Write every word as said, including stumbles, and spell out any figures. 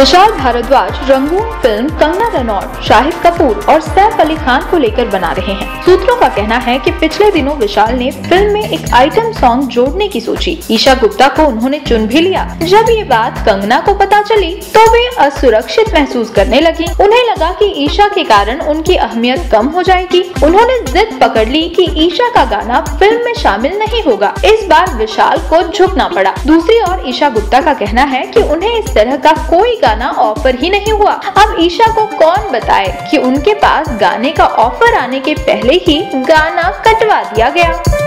विशाल Bhardwaj Rangoon film Kangana Ranaut, Shahid Kapoor और सैफ अली खान को लेकर बना रहे हैं। सूत्रों का कहना है कि पिछले दिनों विशाल ने फिल्म में एक आइटम सॉन्ग जोड़ने की सोची। ईशा गुप्ता को उन्होंने चुन भी लिया। जब ये बात कंगना को पता चली तो वे असुरक्षित महसूस करने लगी। उन्हें लगा कि ईशा के कारण उनकी अहमियत कम हो जाएगी। उन्होंने जिद पकड़ ली कि ईशा का गाना फिल्म में शामिल नहीं होगा। इस बार विशाल को झुकना पड़ा। दूसरी ओर ईशा गुप्ता का कहना है कि उन्हें इस तरह का कोई गाना ऑफर ही नहीं हुआ। अब ईशा को कौन बताए कि उनके पास गाने का ऑफर आने के पहले ही गाना कटवा दिया गया।